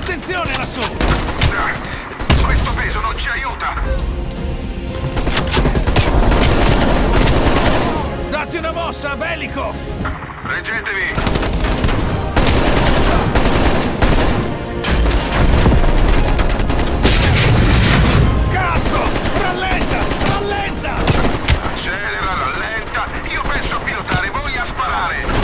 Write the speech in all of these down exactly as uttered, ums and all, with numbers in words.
Attenzione lassù! Questo peso non ci aiuta! Datti una mossa, Belikov! Reggetevi! Cazzo! Rallenta! Rallenta! Accelera, rallenta! Io penso a pilotare, voi a sparare!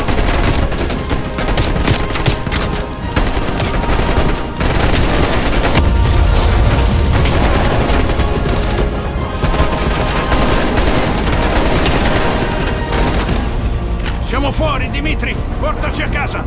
Siamo fuori, Dimitri! Portaci a casa!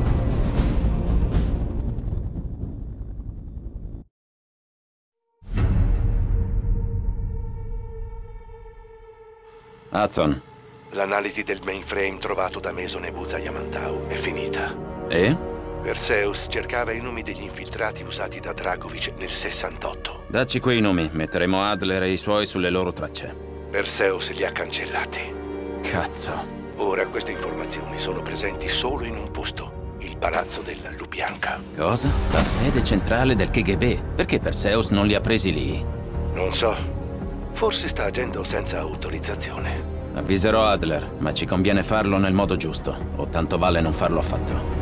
Hudson. L'analisi del mainframe trovato da Mason e Buza Yamantau è finita. E? Perseus cercava i nomi degli infiltrati usati da Dragovic nel sessantotto. Dacci quei nomi, metteremo Adler e i suoi sulle loro tracce. Perseus li ha cancellati. Cazzo. Ora queste informazioni sono presenti solo in un posto, il palazzo della Lubianka. Cosa? La sede centrale del K G B. Perché Perseus non li ha presi lì? Non so. Forse sta agendo senza autorizzazione. Avviserò Adler, ma ci conviene farlo nel modo giusto, o tanto vale non farlo affatto.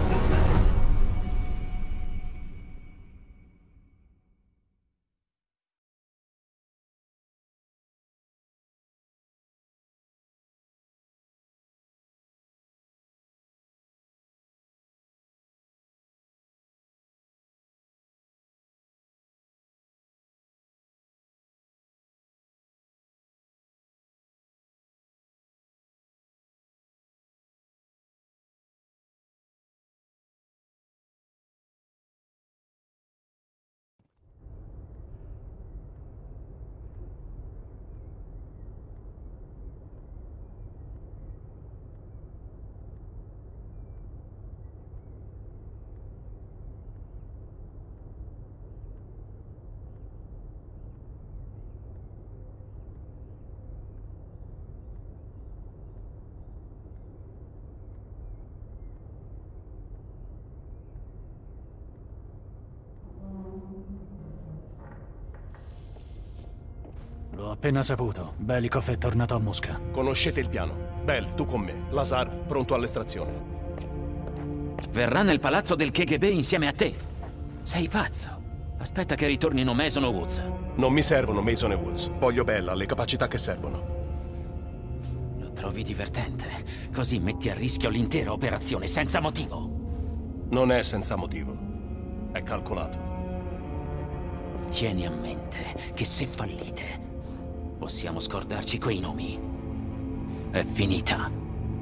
L'ho appena saputo. Belikov è tornato a Mosca. Conoscete il piano. Bell, tu con me. Lazar, pronto all'estrazione. Verrà nel palazzo del K G B insieme a te. Sei pazzo. Aspetta che ritornino Mason o Woods. Non mi servono Mason e Woods. Voglio Bell, ha le capacità che servono. Lo trovi divertente? Così metti a rischio l'intera operazione senza motivo. Non è senza motivo. È calcolato. Tieni a mente che se fallite possiamo scordarci quei nomi. È finita.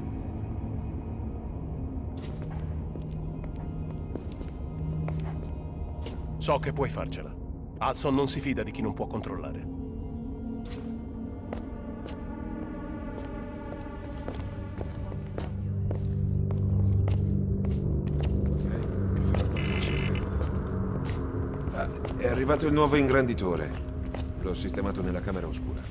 So che puoi farcela. Hudson non si fida di chi non può controllare. Ok, mi farò qualche ciclo. Ah, è arrivato il nuovo ingranditore. L'ho sistemato nella camera oscura.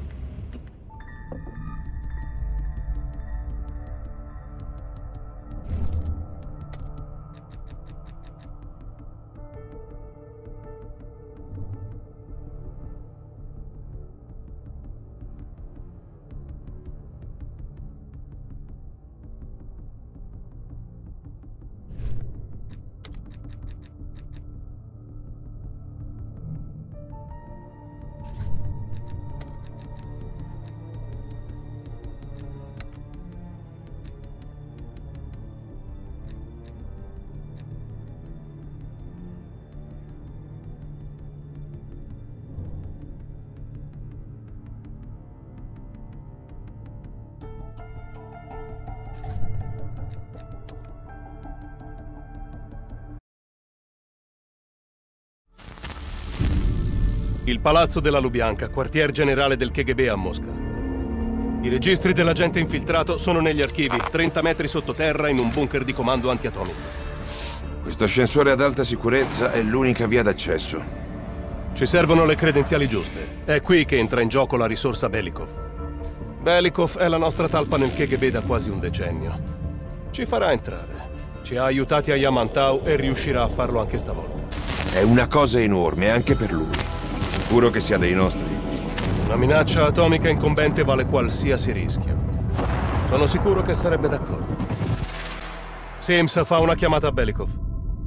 Il palazzo della Lubianka, quartier generale del K G B a Mosca. I registri dell'agente infiltrato sono negli archivi, trenta metri sottoterra in un bunker di comando antiatomico. Questo ascensore ad alta sicurezza è l'unica via d'accesso. Ci servono le credenziali giuste. È qui che entra in gioco la risorsa Belikov. Belikov è la nostra talpa nel K G B da quasi un decennio. Ci farà entrare. Ci ha aiutati a Yamantau e riuscirà a farlo anche stavolta. È una cosa enorme anche per lui. Sicuro che sia dei nostri? Una minaccia atomica incombente vale qualsiasi rischio. Sono sicuro che sarebbe d'accordo. Sims fa una chiamata a Belikov.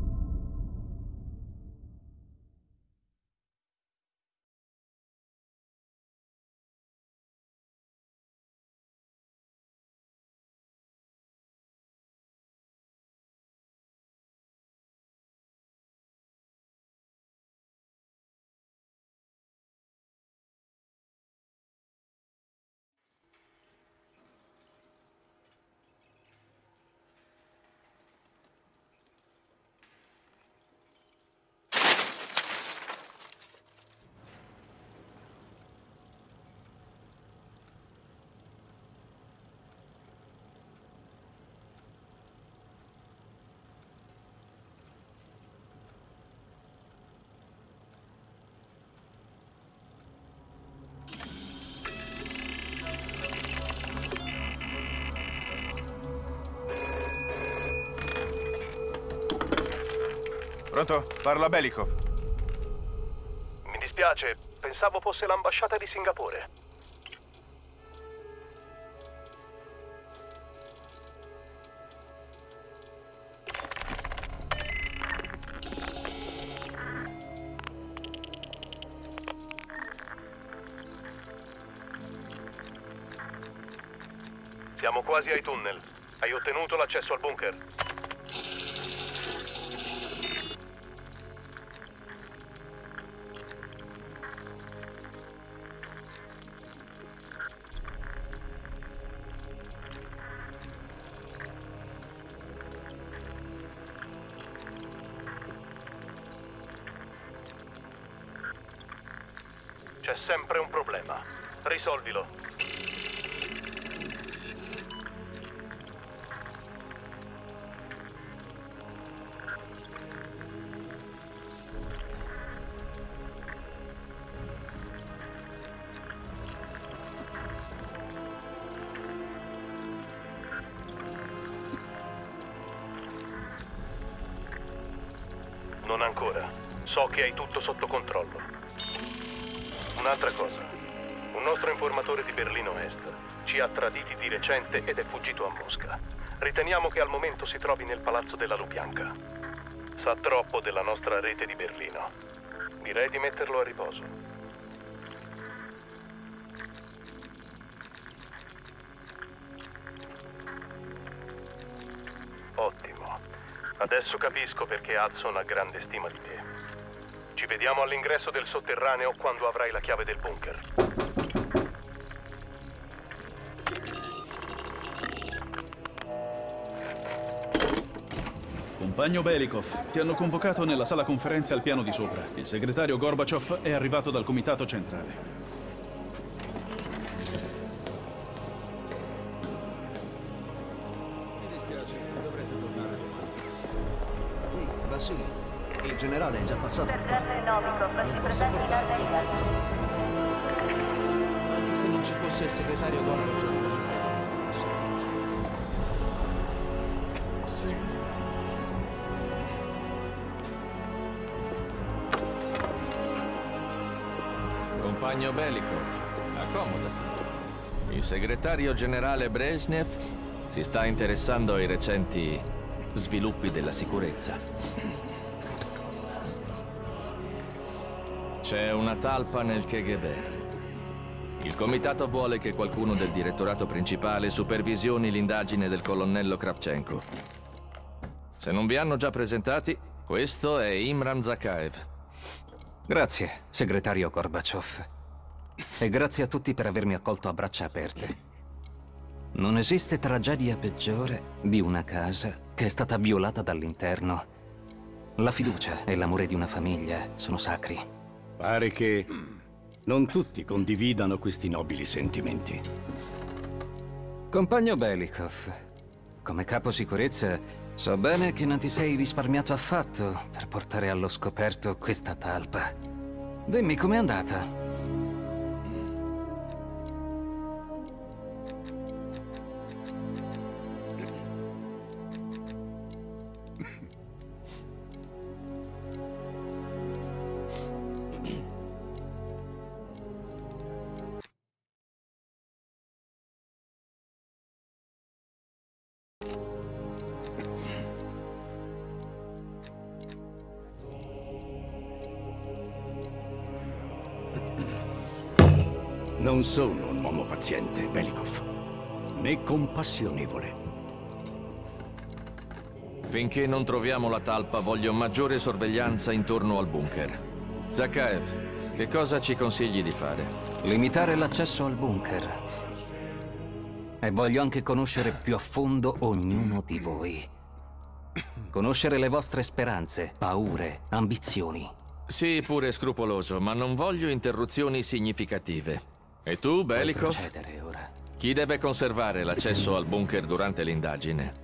Pronto? Parla Belikov. Mi dispiace, pensavo fosse l'ambasciata di Singapore. Siamo quasi ai tunnel. Hai ottenuto l'accesso al bunker? C'è sempre un problema. Risolvilo. Non ancora. So che hai tutto sotto controllo. Un'altra cosa. Un nostro informatore di Berlino Est ci ha traditi di recente ed è fuggito a Mosca. Riteniamo che al momento si trovi nel palazzo della Lubianka. Sa troppo della nostra rete di Berlino. Direi di metterlo a riposo. Ottimo. Adesso capisco perché Hudson ha grande stima di te. Ci vediamo all'ingresso del sotterraneo quando avrai la chiave del bunker. Compagno Belikov, ti hanno convocato nella sala conferenze al piano di sopra. Il segretario Gorbaciov è arrivato dal comitato centrale. Mi dispiace, dovrete tornare domani. Ehi, Vassili. Il generale è già passato qua. Non posso portarti. Anche se non ci fosse il segretario Gorbaciov. Compagno Belikov, accomodati. Il segretario generale Brezhnev si sta interessando ai recenti sviluppi della sicurezza. C'è una talpa nel K G B. Il comitato vuole che qualcuno del direttorato principale supervisioni l'indagine del colonnello Kravchenko. Se non vi hanno già presentati, questo è Imran Zakaev. Grazie, segretario Gorbaciov. E grazie a tutti per avermi accolto a braccia aperte. Non esiste tragedia peggiore di una casa che è stata violata dall'interno. La fiducia e l'amore di una famiglia sono sacri. Pare che non tutti condividano questi nobili sentimenti. Compagno Belikov, come capo sicurezza, so bene che non ti sei risparmiato affatto per portare allo scoperto questa talpa. Dimmi com'è andata. Non sono un uomo paziente, Belikov, né compassionevole. Finché non troviamo la talpa, voglio maggiore sorveglianza intorno al bunker. Zakhaev, che cosa ci consigli di fare? Limitare l'accesso al bunker. E voglio anche conoscere più a fondo ognuno di voi. Conoscere le vostre speranze, paure, ambizioni. Sì, pure scrupoloso, ma non voglio interruzioni significative. E tu, Belikov? Puoi procedere ora. Chi deve conservare l'accesso al bunker durante l'indagine?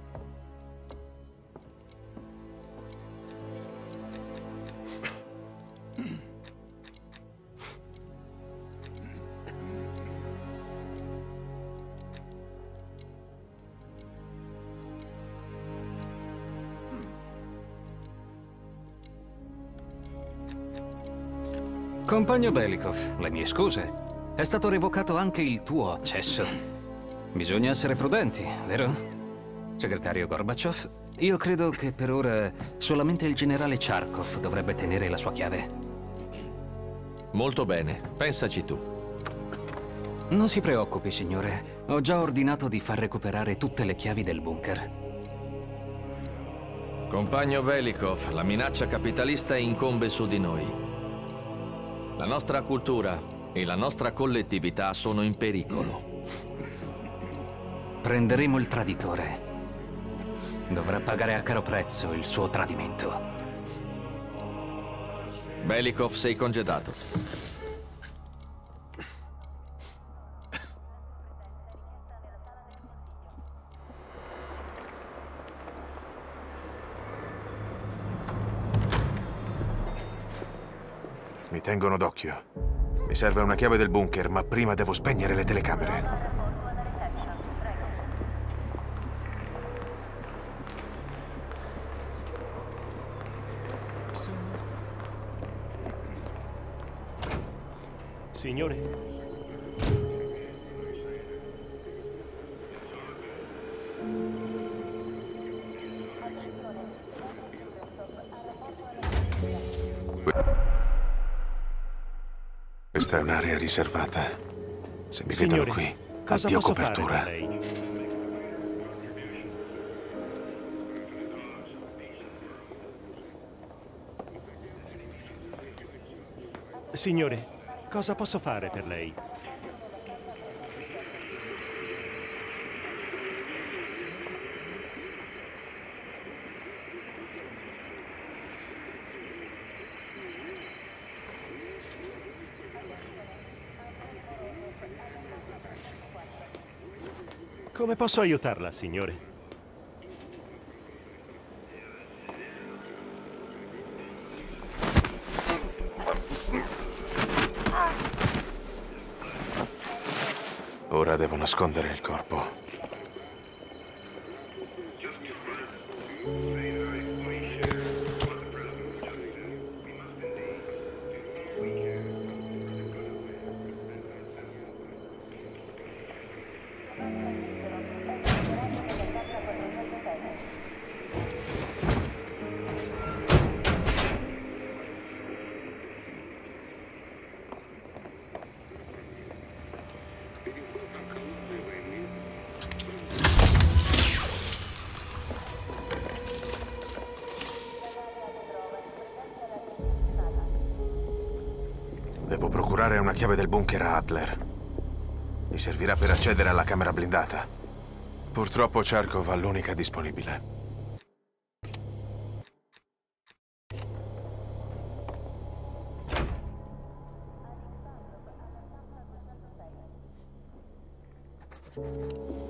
Compagno Belikov, le mie scuse. È stato revocato anche il tuo accesso. Bisogna essere prudenti, vero? Segretario Gorbaciov, io credo che per ora solamente il generale Charkov dovrebbe tenere la sua chiave. Molto bene, pensaci tu. Non si preoccupi, signore. Ho già ordinato di far recuperare tutte le chiavi del bunker. Compagno Belikov, la minaccia capitalista incombe su di noi. La nostra cultura e la nostra collettività sono in pericolo. Prenderemo il traditore. Dovrà pagare a caro prezzo il suo tradimento. Belikov, sei congedato. Mi tengono d'occhio. Mi serve una chiave del bunker, ma prima devo spegnere le telecamere. Signore? Questa è un'area riservata. Se mi Signore, vedono qui, cosa addio posso copertura. fare per lei? Signore, cosa posso fare per lei? Come posso aiutarla, signore? Ora devo nascondere il corpo. Devo procurare una chiave del bunker a Adler. Mi servirà per accedere alla camera blindata. Purtroppo Charkov ha l'unica disponibile. Thank you.